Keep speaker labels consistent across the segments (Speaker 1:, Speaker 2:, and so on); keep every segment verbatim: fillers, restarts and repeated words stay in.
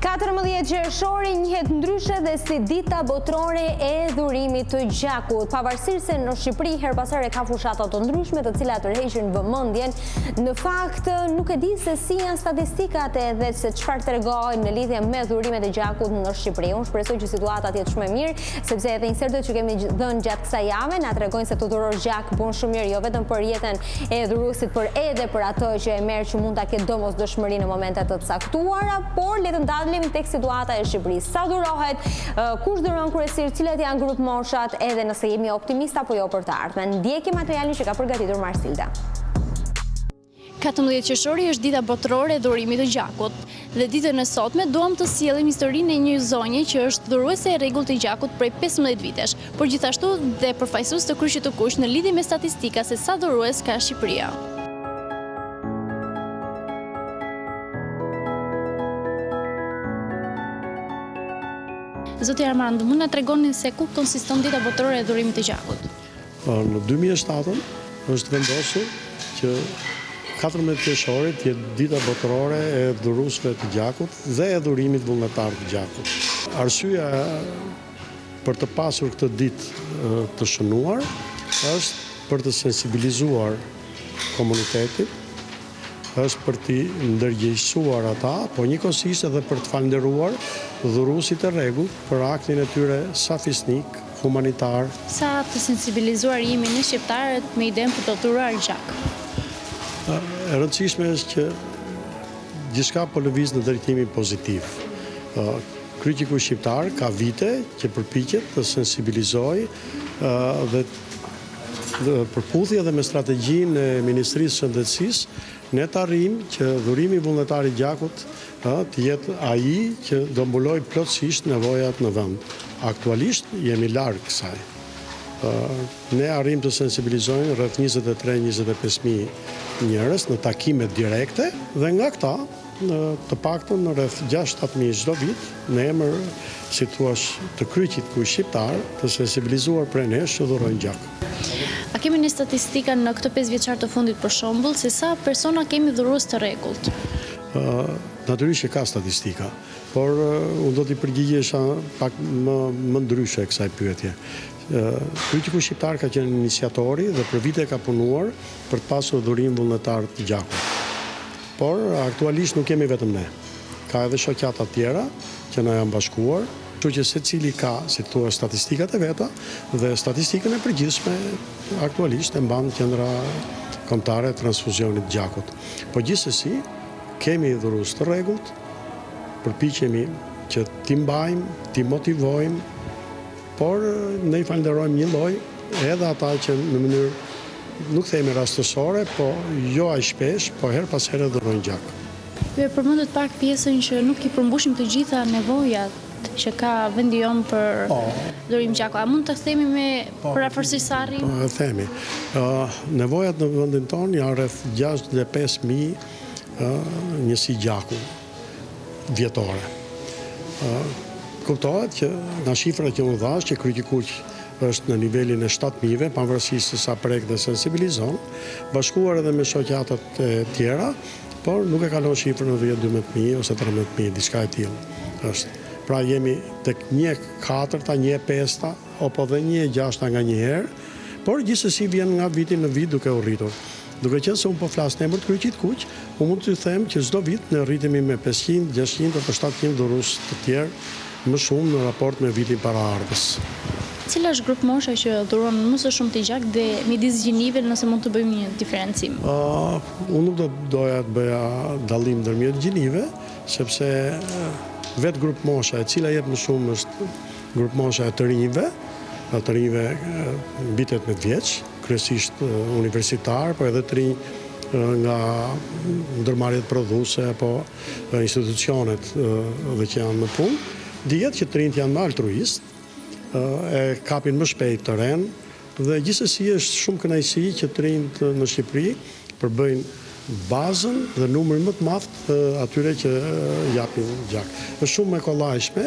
Speaker 1: katërmbëdhjetë qershori njihet ndryshe dhe si dita botërore e dhurimit të gjakut. Pavarësisht se në Shqipëri her pas here ka fushata të ndryshme të cilat tërheqin vëmendjen, në fakt nuk e di se si janë statistikat edhe se çfarë tregojnë në lidhje me dhurimet e gjakut në Shqipëri. Unë shpresoj që situata të jetë shumë e mirë, sepse edhe insertet që kemi dhënë gjatë kësaj jave na tregojnë se të dhurosh gjak bën shumë mirë, jo vetëm për jetën e dhuruesit, por edhe për atë që e merr që mund ta ketë domosdoshmëri në momente të caktuara, por le të ndalim tek situata e Shqipërisë. Sa dhurohet, kush dhuron kryesisht, cilat janë grup moshat, edhe nëse jemi optimista apo jo për të ardhmen. Ndjekim materialin që ka përgatitur Marsilda.
Speaker 2: katërmbëdhjetë qershori është dita botërore e dhurimit të gjakut dhe ditën e sotme duam të sjellim historinë e një zonje që është dhuruese e rregullt të gjakut prej pesëmbëdhjetë vitesh, por gjithashtu dhe përfaqësues të kryqit të kuq në lidhje me statistika se sa dhurues ka Shqipëria. Zoti Armand, mund na tregoni se ku konsiston dita botërore e dhurimit të gjakut?
Speaker 3: Në dy mijë e shtatë është vendosur që katërmbëdhjetë qershori të jetë dita botërore e dhuruesve të gjakut dhe e dhurimit vullnetar të gjakut. Arsyeja për të pasur këtë ditë të shënuar është për të sensibilizuar komunitetin, është për t'i ndërgjegjësuar ata, po njëkohësisht edhe për të falënderuar dhuruesit e rregullt për aktin e tyre sa fisnik, humanitar.
Speaker 2: Sa të sensibilizuar jemi ne shqiptarët me idenë për të dhuruar gjak?
Speaker 3: E rëndësishme është që gjithçka po lëviz në drejtimin pozitiv. Kryqi i kuq shqiptar ka vite që përpiqet të sensibilizojë dhe përputhje dhe me strategjinë e Ministrisë së Shëndetësisë, ne të arrijmë që dhurimi vullnetar i gjakut të jetë ai që do mbuloj plotësisht nevojat në vend. Aktualisht jemi larg kësaj. Ne arrijmë të sensibilizojmë rreth njëzet e tre njëzet e pesë mijë njerëz në takime direkte dhe nga këta të paktën në rreth gjashtë shtatë mijë çdo vit në emër, si thua, të kryqit kuq shqiptar, të sensibilizuar prej nesh që dhurojnë gjak.
Speaker 2: A kemi një statistika në këtë pesë vjeçar të fundit për shembull se sa persona kemi dhurues të rregullt?
Speaker 3: Uh, Natyrisht që ka statistika, por uh, unë do t'i përgjigjesha pak më, më ndryshe kësaj pyetje. Uh, Kryqi kuq shqiptar ka qenë iniciatori dhe për vite ka punuar për të pasur dhurim vullnetar të gjakut. Por aktualisht nuk kemi vetëm ne. Ka edhe shoqata tjera që na janë bashkuar, kështu që secili ka, si thua, statistikat e veta dhe statistikën e përgjithshme aktualisht e mban Qendra Kombëtare e Transfuzionit të Gjakut. Po gjithsesi kemi dhurues të rregullt, përpiqemi që t'i mbajmë, t'i motivojmë, por ne i falenderojmë një lloj edhe ata që në mënyrë nuk themi rastësore, po jo aq shpesh, po her pas here dhurojnë gjak.
Speaker 2: Ju e përmendët pak pjesën që nuk i përmbushim të gjitha nevojat që ka vendi jon për dhurim gjaku. A mund të themi me parafërsisht sa arrim?
Speaker 3: Po, e themi. Uh, nevojat në vendin tonë janë rreth gjashtëdhjetë e pesë mijë uh, njësi gjaku vjetore. Uh, kuptohet që nga shifrat që unë dhash që kryqi kuq është në nivelin e shtatë mijëve, pavarësisht se sa prek dhe sensibilizon, bashkuar edhe me shoqatat e tjera, por nuk e kalon shifrën në dhjetë dymbëdhjetë mijë ose tridhjetë mijë, diçka e tillë është. Pra jemi tek një e katërta, një e pesta, apo dhe një e gjashta nga një herë, por gjithsesi vjen nga viti në vit duke u rritur. Duke qenë se unë po flas në emër të kryqit kuq, unë mund t'ju them që çdo vit ne rritemi me pesëqind, gjashtëqind apo shtatëqind dhurues të tjerë më shumë në raport me vitin paraardhës.
Speaker 2: Cila është grup mosha që dhuron më së shumti gjak dhe midis gjinive, nëse mund të bëjmë një diferencim?
Speaker 3: Uh, unë nuk do doja të bëja dallim ndërmjet gjinive, sepse vetë grup mosha e cila jep më shumë është grup mosha e të rinjve, të rinjve mbi tetëmbëdhjetë vjeç, kryesisht universitar, po edhe të rinj nga ndërmarrjet prodhuese apo institucionet dhe që janë në punë. Dihet që të rinjt janë më altruist, e kapin më shpejt të ren dhe gjithsesi është shumë kënaqësi që të rinjt në Shqipëri përbëjnë bazën dhe numër më të madh atyre që japin gjak. Është shumë e kollajshme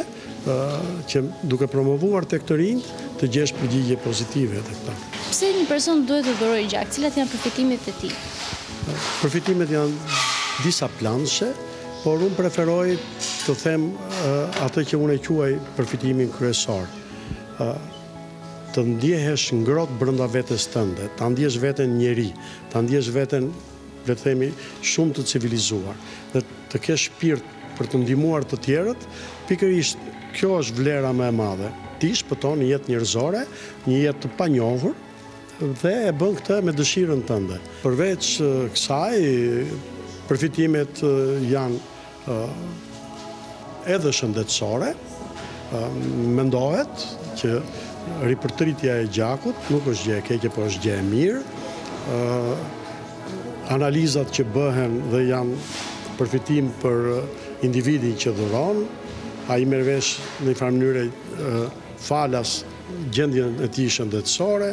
Speaker 3: që duke promovuar tek të rinjt të gjesh përgjigje pozitive te këta.
Speaker 2: Pse një person duhet të dhurojë gjak? Cilat janë përfitimet e tij?
Speaker 3: Përfitimet janë disa planshe, por unë preferoj të them atë që unë e quaj përfitimin kryesor. Të ndjehesh ngrohtë brenda vetes tënde, ta ndjesh veten njeri, ta ndjesh veten, le të themi, shumë të civilizuar, dhe të kesh shpirt për të ndihmuar të tjerët. Pikërisht kjo është vlera më e madhe. Ti shpëton një jetë njerëzore, një jetë të panjohur, dhe e bën këtë me dëshirën tënde. Përveç kësaj, përfitimet janë edhe shëndetësore. Mendohet që ripërtritja e gjakut nuk është gjë e keqe, por është gjë e mirë. Analizat që bëhen dhe janë përfitim për individin që dhuron, ai merr vesh në një farë mënyrë falas gjendjen e tij shëndetësore.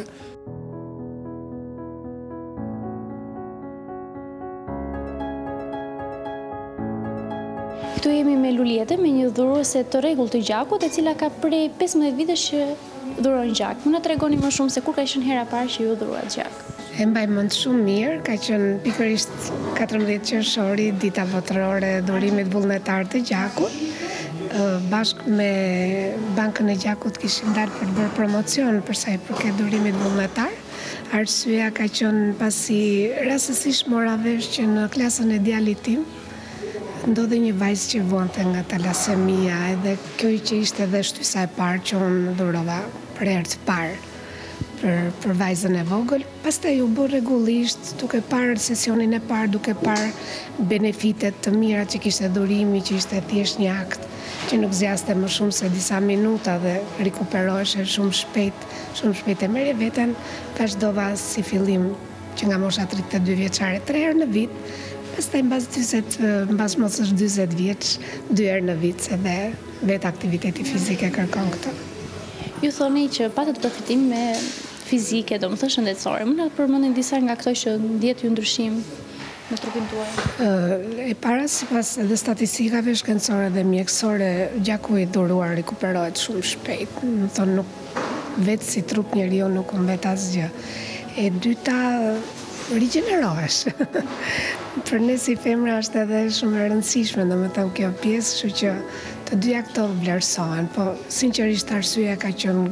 Speaker 2: Këtu jemi me Luliete, me një dhuruese të rregullt të gjakut, e cila ka prej pesëmbëdhjetë vitesh që dhuron gjak. Mund na tregoni më shumë se kur ka qenë hera parë që ju dhurohet gjak?
Speaker 4: E mbaj mend shumë mirë, ka qenë pikërisht katërmbëdhjetë qershori, dita botërore e dhurimit vullnetar të gjakut. Bashkë me Bankën e Gjakut kishim dalë për të bërë promocion për sa i përket dhurimit vullnetar. Arsyeja ka qenë pasi rastësisht mora vesh që në klasën e djalit tim ndodhi një vajzë që vonte nga talasemia, edhe kjo që ishte edhe shtysa e parë që unë dhurova për herë të parë për, për vajzën e vogël. Pastaj u bë rregullisht, duke parë sesionin e parë, duke parë benefitet të mira që kishte dhurimi, që ishte thjesht një akt që nuk zgjaste më shumë se disa minuta dhe rikuperoheshe shumë shpejt, shumë shpejt e merre veten. Vazhdova si fillim që nga mosha tridhjetë e dy vjeçare tre herë në vit. Pastaj mbas mbas mosës dyzet vjeç, dy herë në vit, se dhe vetë aktiviteti fizik e kërkon këtë.
Speaker 2: Ju thoni që patët përfitim me fizike, do më thë shëndetësore. Mund të përmendin disa nga këto që ndjet ju ndryshim në trupin tuaj?
Speaker 4: E para, sipas edhe statistikave shkencore dhe mjekësore, gjaku i dhuruar rikuperohet shumë shpejt. Do të thonë nuk vetë si trup njeriu nuk humbet asgjë. E dyta, rigjenerohesh. Për ne si femra është edhe shumë e rëndësishme, domethënë kjo pjesë, kështu që të dyja këto vlerësohen, po sinqerisht arsyeja ka qenë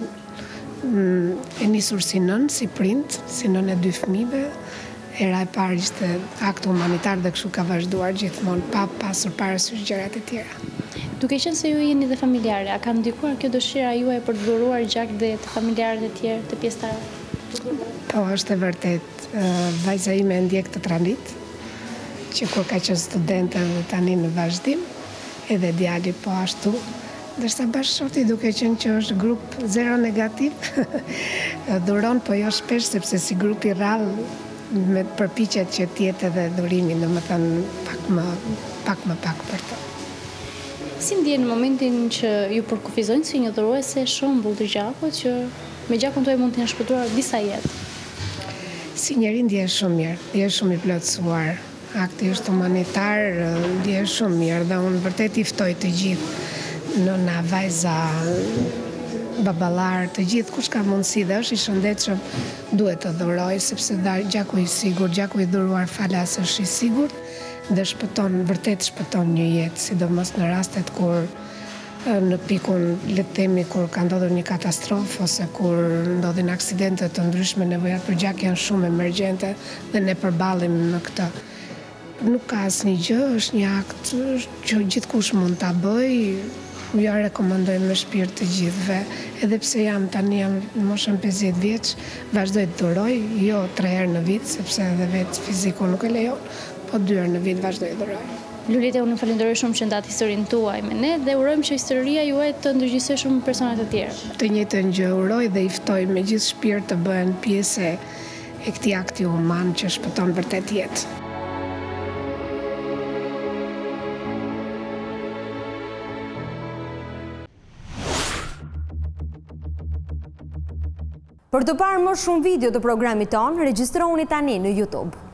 Speaker 4: mm, e nisur si nën, si prind, si nën e dy fëmijëve. Era e parë ishte akt humanitar dhe kështu ka vazhduar gjithmonë, pa pasur parasysh gjërat e tjera.
Speaker 2: Duke qenë se ju jeni dhe familjare, a ka ndikuar kjo dëshira juaj për të dhuruar gjak dhe të familjarët e tjerë, të pjesëtarëve?
Speaker 4: Po, është e vërtet. Vajza ime ndjek të tranit, që kur ka qenë studente dhe tani në vazhdim, edhe djali po ashtu, ndërsa bashkëshorti duke qenë që është grup zero negativ, dhuron, po jo shpesh, sepse si grupi rrallë me përpiqet që tjetë edhe dhurimi, dhe më thënë pak më pak më pak për të.
Speaker 2: Si ndjen në momentin që ju përkufizojnë si një dhuruese shembull të gjakut, që me gjakun tuaj mund të jenë shpëtuar disa jetë?
Speaker 4: Si njeri ndjen shumë mirë, ndjen shumë i plotësuar. Akti është humanitar, ndjen shumë mirë dhe unë vërtet i ftoj të gjithë, nëna, vajza, baballar, të gjithë kush ka mundësi dhe është i shëndetshëm, duhet të dhuroj, sepse gjaku i sigurt, gjaku i dhuruar falas është i sigurt dhe shpëton, vërtet shpëton një jetë, sidomos në rastet kur në pikun, le të themi, kur ka ndodhur një katastrofë ose kur ndodhin aksidente të ndryshme, nevojat për gjak janë shumë emergjente dhe ne përballemi me këtë. Nuk ka asnjë gjë, është një akt që gjithkush mund ta bëjë. Jo rekomandoj me shpirt të gjithëve, edhe pse jam tani jam në moshën pesëdhjetë vjeç, vazhdoj të dhuroj, jo tre herë në vit, sepse edhe vetë fiziku nuk e lejon, po dy herë në vit vazhdoj të dhuroj.
Speaker 2: Luliete, unë falenderoj shumë që ndatë historinë tuaj me ne dhe urojmë që historia juaj të ndërgjegjësojë shumë persona të tjerë.
Speaker 4: Të njëjtën gjë uroj dhe i ftoj me gjithë shpirt të bëhen pjesë e këtij akti human që shpëton vërtet jetë.
Speaker 1: Për të parë më shumë video të programit tonë, regjistrohuni tani në YouTube.